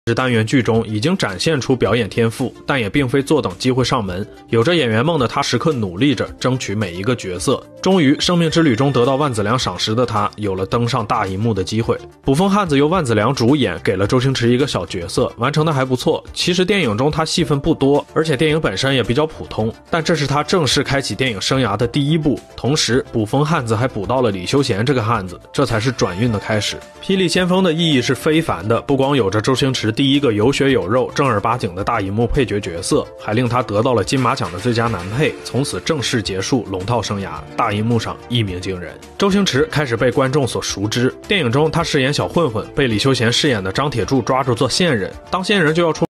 单元剧中已经展现出表演天赋，但也并非坐等机会上门。有着演员梦的他，时刻努力着争取每一个角色。终于，生命之旅中得到万梓良赏识的他，有了登上大荧幕的机会。捕风汉子由万梓良主演，给了周星驰一个小角色，完成的还不错。其实电影中他戏份不多，而且电影本身也比较普通，但这是他正式开启电影生涯的第一部。同时，捕风汉子还捕到了李修贤这个汉子，这才是转运的开始。霹雳先锋的意义是非凡的，不光有着周星驰第一个有血有肉、正儿八经的大荧幕配角角色，还令他得到了金马奖的最佳男配，从此正式结束龙套生涯，大荧幕上一鸣惊人。周星驰开始被观众所熟知，电影中他饰演小混混，被李修贤饰演的张铁柱抓住做线人，当线人就要出